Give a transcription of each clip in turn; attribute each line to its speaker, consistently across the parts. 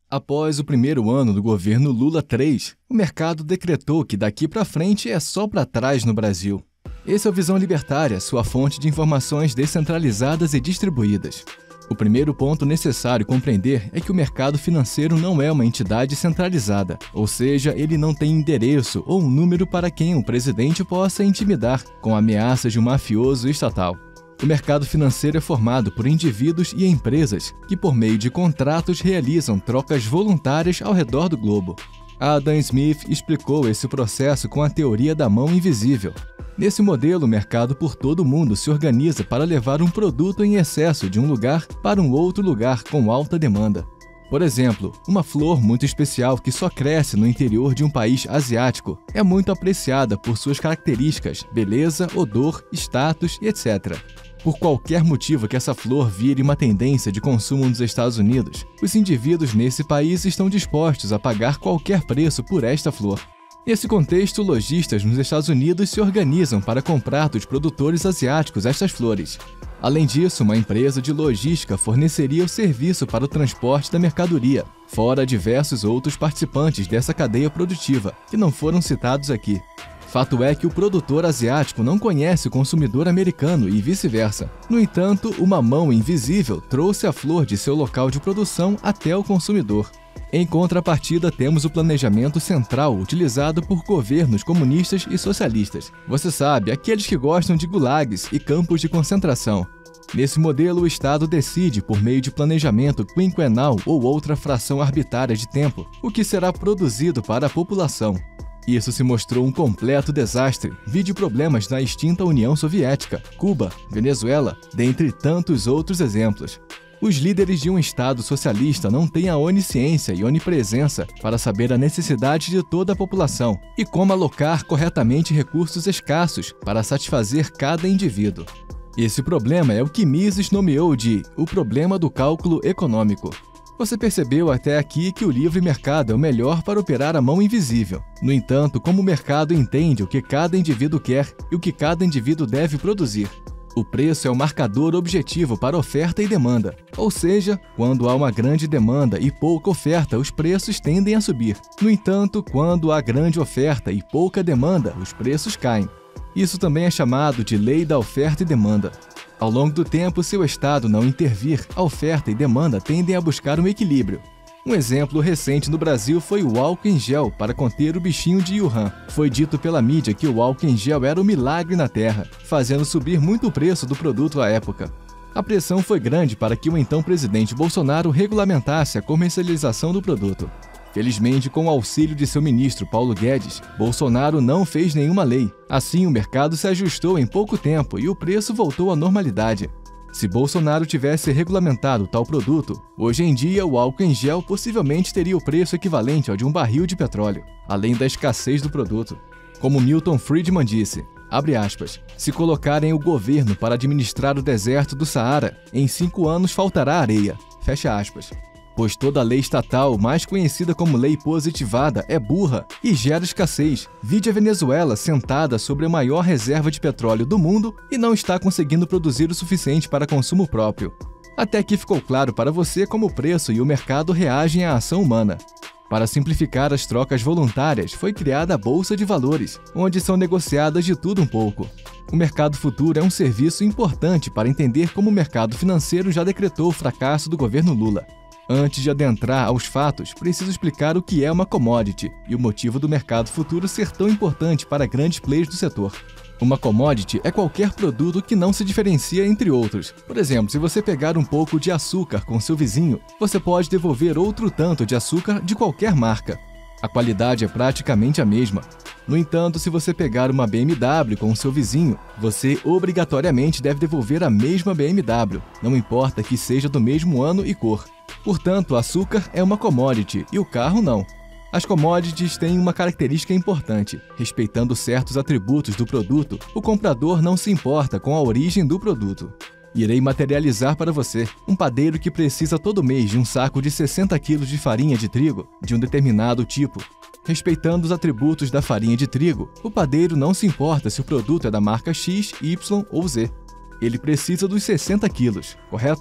Speaker 1: Após o primeiro ano do governo Lula III, o mercado decretou que daqui para frente é só para trás no Brasil. Esse é o Visão Libertária, sua fonte de informações descentralizadas e distribuídas. O primeiro ponto necessário compreender é que o mercado financeiro não é uma entidade centralizada, ou seja, ele não tem endereço ou um número para quem o presidente possa intimidar com ameaças de um mafioso estatal. O mercado financeiro é formado por indivíduos e empresas que, por meio de contratos, realizam trocas voluntárias ao redor do globo. Adam Smith explicou esse processo com a teoria da mão invisível. Nesse modelo, o mercado por todo o mundo se organiza para levar um produto em excesso de um lugar para um outro lugar com alta demanda. Por exemplo, uma flor muito especial que só cresce no interior de um país asiático é muito apreciada por suas características, beleza, odor, status e etc. Por qualquer motivo que essa flor vire uma tendência de consumo nos Estados Unidos, os indivíduos nesse país estão dispostos a pagar qualquer preço por esta flor. Nesse contexto, lojistas nos Estados Unidos se organizam para comprar dos produtores asiáticos estas flores. Além disso, uma empresa de logística forneceria o serviço para o transporte da mercadoria, fora diversos outros participantes dessa cadeia produtiva, que não foram citados aqui. Fato é que o produtor asiático não conhece o consumidor americano e vice-versa. No entanto, uma mão invisível trouxe a flor de seu local de produção até o consumidor. Em contrapartida, temos o planejamento central utilizado por governos comunistas e socialistas. Você sabe, aqueles que gostam de gulags e campos de concentração. Nesse modelo, o Estado decide, por meio de planejamento quinquenal ou outra fração arbitrária de tempo, o que será produzido para a população. Isso se mostrou um completo desastre, vide problemas na extinta União Soviética, Cuba, Venezuela, dentre tantos outros exemplos. Os líderes de um Estado socialista não têm a onisciência e onipresença para saber a necessidade de toda a população e como alocar corretamente recursos escassos para satisfazer cada indivíduo. Esse problema é o que Mises nomeou de o problema do cálculo econômico. Você percebeu até aqui que o livre mercado é o melhor para operar a mão invisível. No entanto, como o mercado entende o que cada indivíduo quer e o que cada indivíduo deve produzir? O preço é o marcador objetivo para oferta e demanda, ou seja, quando há uma grande demanda e pouca oferta, os preços tendem a subir. No entanto, quando há grande oferta e pouca demanda, os preços caem. Isso também é chamado de lei da oferta e demanda. Ao longo do tempo, se o Estado não intervir, a oferta e demanda tendem a buscar um equilíbrio. Um exemplo recente no Brasil foi o álcool em gel para conter o bichinho de Wuhan. Foi dito pela mídia que o álcool em gel era um milagre na Terra, fazendo subir muito o preço do produto à época. A pressão foi grande para que o então presidente Bolsonaro regulamentasse a comercialização do produto. Felizmente, com o auxílio de seu ministro Paulo Guedes, Bolsonaro não fez nenhuma lei. Assim, o mercado se ajustou em pouco tempo e o preço voltou à normalidade. Se Bolsonaro tivesse regulamentado tal produto, hoje em dia o álcool em gel possivelmente teria o preço equivalente ao de um barril de petróleo, além da escassez do produto. Como Milton Friedman disse, abre aspas, se colocarem o governo para administrar o deserto do Saara, em 5 anos faltará areia, fecha aspas. Pois toda lei estatal, mais conhecida como lei positivada, é burra e gera escassez. Vide a Venezuela sentada sobre a maior reserva de petróleo do mundo e não está conseguindo produzir o suficiente para consumo próprio. Até aqui ficou claro para você como o preço e o mercado reagem à ação humana. Para simplificar as trocas voluntárias, foi criada a Bolsa de Valores, onde são negociadas de tudo um pouco. O mercado futuro é um serviço importante para entender como o mercado financeiro já decretou o fracasso do governo Lula. Antes de adentrar aos fatos, preciso explicar o que é uma commodity e o motivo do mercado futuro ser tão importante para grandes players do setor. Uma commodity é qualquer produto que não se diferencia entre outros. Por exemplo, se você pegar um pouco de açúcar com seu vizinho, você pode devolver outro tanto de açúcar de qualquer marca. A qualidade é praticamente a mesma. No entanto, se você pegar uma BMW com o seu vizinho, você obrigatoriamente deve devolver a mesma BMW, não importa que seja do mesmo ano e cor. Portanto, o açúcar é uma commodity e o carro não. As commodities têm uma característica importante. Respeitando certos atributos do produto, o comprador não se importa com a origem do produto. Irei materializar para você um padeiro que precisa todo mês de um saco de 60 kg de farinha de trigo de um determinado tipo. Respeitando os atributos da farinha de trigo, o padeiro não se importa se o produto é da marca X, Y ou Z. Ele precisa dos 60 quilos, correto?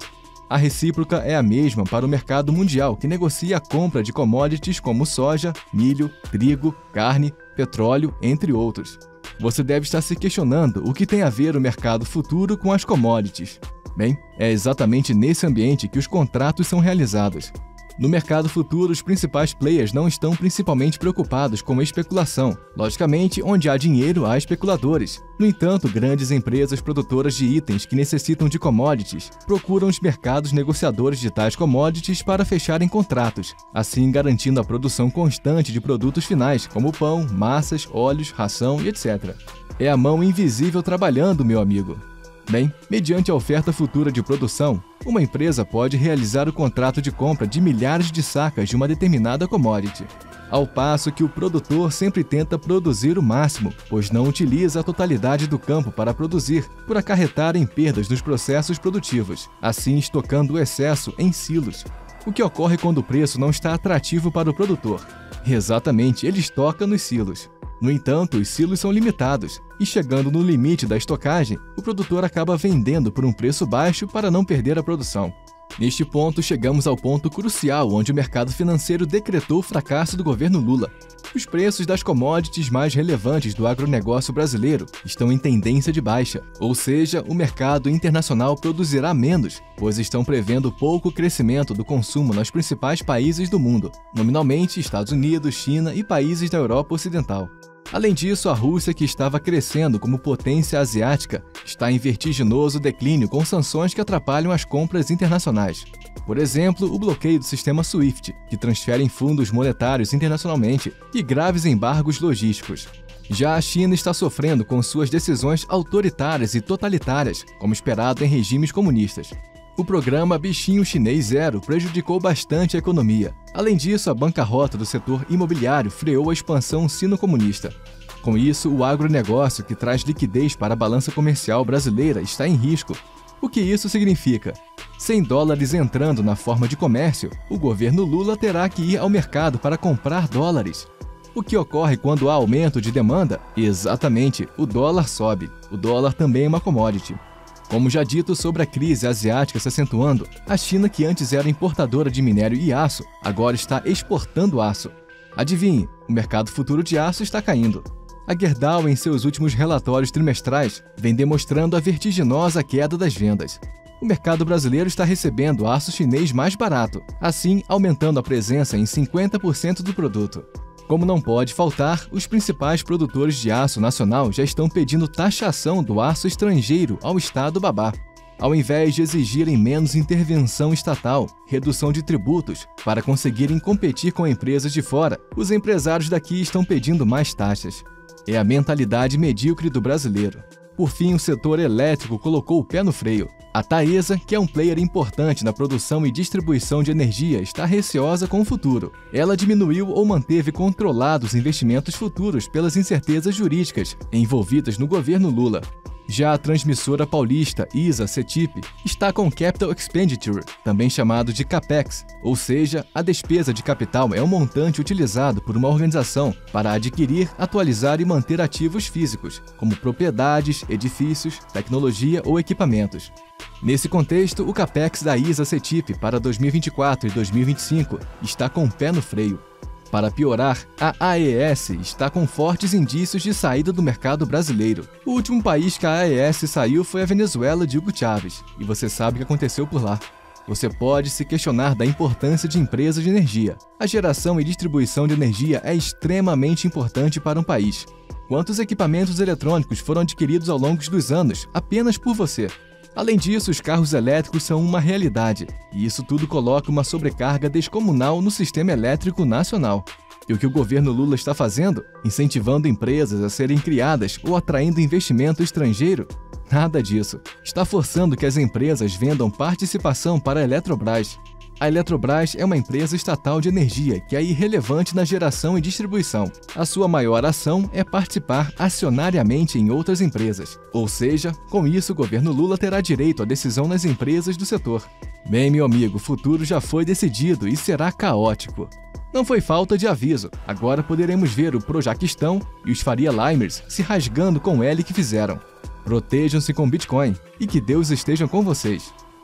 Speaker 1: A recíproca é a mesma para o mercado mundial, que negocia a compra de commodities como soja, milho, trigo, carne, petróleo, entre outros. Você deve estar se questionando o que tem a ver o mercado futuro com as commodities. Bem, é exatamente nesse ambiente que os contratos são realizados. No mercado futuro, os principais players não estão principalmente preocupados com a especulação. Logicamente, onde há dinheiro, há especuladores. No entanto, grandes empresas produtoras de itens que necessitam de commodities procuram os mercados negociadores de tais commodities para fecharem contratos, assim garantindo a produção constante de produtos finais, como pão, massas, óleos, ração e etc. É a mão invisível trabalhando, meu amigo. Bem, mediante a oferta futura de produção, uma empresa pode realizar o contrato de compra de milhares de sacas de uma determinada commodity, ao passo que o produtor sempre tenta produzir o máximo, pois não utiliza a totalidade do campo para produzir, por acarretar em perdas nos processos produtivos, assim estocando o excesso em silos. O que ocorre quando o preço não está atrativo para o produtor? Exatamente, ele estoca nos silos. No entanto, os silos são limitados, e chegando no limite da estocagem, o produtor acaba vendendo por um preço baixo para não perder a produção. Neste ponto, chegamos ao ponto crucial onde o mercado financeiro decretou o fracasso do governo Lula. Os preços das commodities mais relevantes do agronegócio brasileiro estão em tendência de baixa, ou seja, o mercado internacional produzirá menos, pois estão prevendo pouco crescimento do consumo nos principais países do mundo, nominalmente Estados Unidos, China e países da Europa Ocidental. Além disso, a Rússia, que estava crescendo como potência asiática, está em vertiginoso declínio com sanções que atrapalham as compras internacionais. Por exemplo, o bloqueio do sistema SWIFT, que transfere fundos monetários internacionalmente, e graves embargos logísticos. Já a China está sofrendo com suas decisões autoritárias e totalitárias, como esperado em regimes comunistas. O programa Bichinho Chinês Zero prejudicou bastante a economia. Além disso, a bancarrota do setor imobiliário freou a expansão sino-comunista. Com isso, o agronegócio, que traz liquidez para a balança comercial brasileira, está em risco. O que isso significa? Sem dólares entrando na forma de comércio, o governo Lula terá que ir ao mercado para comprar dólares. O que ocorre quando há aumento de demanda? Exatamente, o dólar sobe. O dólar também é uma commodity. Como já dito sobre a crise asiática se acentuando, a China, que antes era importadora de minério e aço, agora está exportando aço. Adivinhe, o mercado futuro de aço está caindo. A Gerdau, em seus últimos relatórios trimestrais, vem demonstrando a vertiginosa queda das vendas. O mercado brasileiro está recebendo aço chinês mais barato, assim aumentando a presença em 50% do produto. Como não pode faltar, os principais produtores de aço nacional já estão pedindo taxação do aço estrangeiro ao Estado babá. Ao invés de exigirem menos intervenção estatal, redução de tributos, para conseguirem competir com empresas de fora, os empresários daqui estão pedindo mais taxas. É a mentalidade medíocre do brasileiro. Por fim, o setor elétrico colocou o pé no freio. A Taesa, que é um player importante na produção e distribuição de energia, está receosa com o futuro. Ela diminuiu ou manteve controlados investimentos futuros pelas incertezas jurídicas envolvidas no governo Lula. Já a transmissora paulista ISA-CETIP está com Capital Expenditure, também chamado de CAPEX, ou seja, a despesa de capital é um montante utilizado por uma organização para adquirir, atualizar e manter ativos físicos, como propriedades, edifícios, tecnologia ou equipamentos. Nesse contexto, o CAPEX da ISA-CETIP para 2024 e 2025 está com o pé no freio. Para piorar, a AES está com fortes indícios de saída do mercado brasileiro. O último país que a AES saiu foi a Venezuela de Hugo Chávez, e você sabe o que aconteceu por lá. Você pode se questionar da importância de empresas de energia. A geração e distribuição de energia é extremamente importante para um país. Quantos equipamentos eletrônicos foram adquiridos ao longo dos anos apenas por você? Além disso, os carros elétricos são uma realidade, e isso tudo coloca uma sobrecarga descomunal no sistema elétrico nacional. E o que o governo Lula está fazendo? Incentivando empresas a serem criadas ou atraindo investimento estrangeiro? Nada disso. Está forçando que as empresas vendam participação para a Eletrobras. A Eletrobras é uma empresa estatal de energia que é irrelevante na geração e distribuição. A sua maior ação é participar acionariamente em outras empresas. Ou seja, com isso o governo Lula terá direito à decisão nas empresas do setor. Bem, meu amigo, o futuro já foi decidido e será caótico. Não foi falta de aviso. Agora poderemos ver o Projaquistão e os Faria Limers se rasgando com o L que fizeram. Protejam-se com Bitcoin e que Deus esteja com vocês.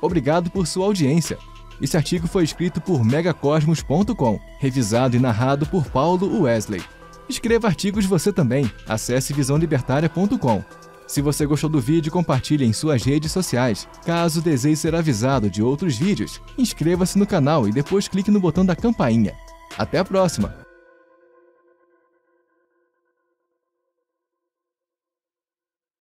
Speaker 1: Obrigado por sua audiência. Esse artigo foi escrito por megacosmos.com, revisado e narrado por Paulo Wesley. Escreva artigos você também. Acesse visãolibertaria.com. Se você gostou do vídeo, compartilhe em suas redes sociais. Caso deseje ser avisado de outros vídeos, inscreva-se no canal e depois clique no botão da campainha. Até a próxima!